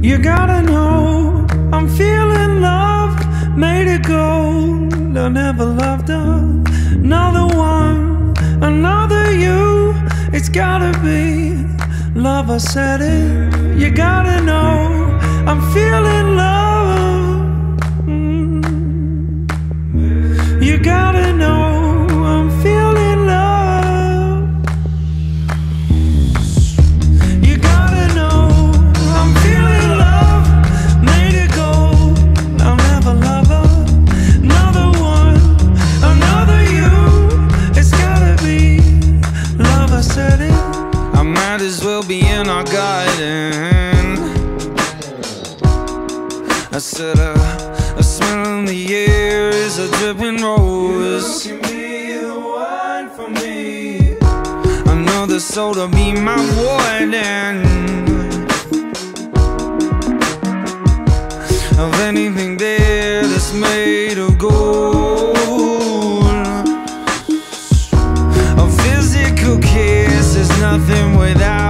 You gotta know I'm feeling love, made it gold. I never loved another one, another you. It's gotta be love, I said it. You gotta know I'm feeling love. You gotta know I'm feeling love. You gotta know I'm feeling love, made it gold. I'll never love another one, another you. It's gotta be love, I said it. I might as well be in our garden. I said a smell in the air is a dripping rose. You can be the one for me. I know the soul to be my warden. Of anything there that's made of gold. A physical kiss is nothing without